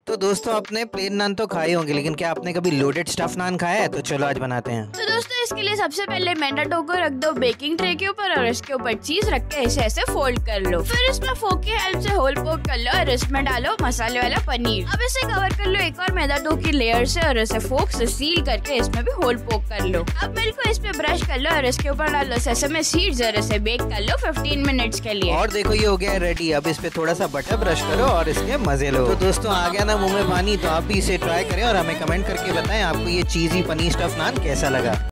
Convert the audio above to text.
तो दोस्तों आपने प्लेन नान तो खाए होंगे, लेकिन क्या आपने कभी लोडेड स्टफ नान खाया है? तो चलो आज बनाते हैं। तो दोस्तों इसके लिए सबसे पहले मैदा डो को रख दो बेकिंग ट्रे के ऊपर और इसके ऊपर चीज रख के ऐसे ऐसे फोल्ड कर लो। फिर इसमें फोक की हेल्प से होल पोक कर लो और इसमें डालो मसाले वाला पनीर। अब इसे कवर कर लो एक और मैदा डो की लेयर से और इसे फोक से सील करके इसमें भी होल पोक कर लो। अब मिल्क को इस पे ब्रश कर लो और इसके ऊपर डालो सेसमे सीड्स और इसे बेक कर लो 15 मिनट्स के लिए। और देखो ये हो गया रेडी। अब इस पे थोड़ा सा बटर ब्रश करो और इसके मजे लो। तो दोस्तों आ गया ना मुंह में पानी, तो आप भी इसे ट्राई करें और हमें कमेंट करके बताएं आपको ये चीज़ी पनीर स्टफ नान कैसा लगा।